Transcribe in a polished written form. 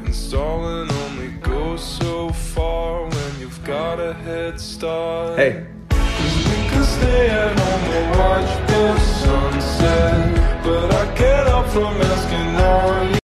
And stalling only goes so far when you've got a head start. Hey. 'Cause we can stay at home and watch the sunset, but I get up from asking all you.